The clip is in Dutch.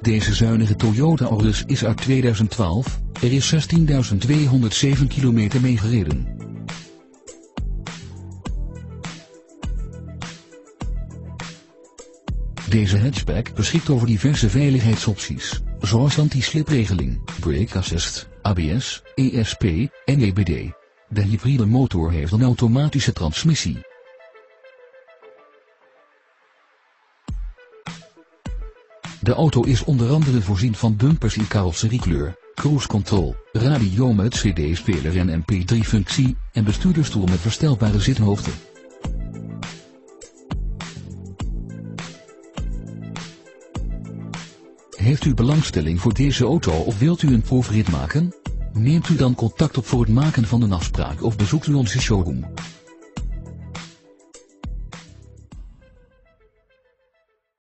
Deze zuinige Toyota Auris is uit 2012, er is 16.207 kilometer mee gereden. Deze hatchback beschikt over diverse veiligheidsopties, zoals anti-slipregeling, brake assist, ABS, ESP en EBD. De hybride motor heeft een automatische transmissie. De auto is onder andere voorzien van bumpers in carrosseriekleur, cruise control, radio met CD-speler en MP3-functie, en bestuurdersstoel met verstelbare zithoogte. Heeft u belangstelling voor deze auto of wilt u een proefrit maken? Neemt u dan contact op voor het maken van een afspraak of bezoekt u onze showroom.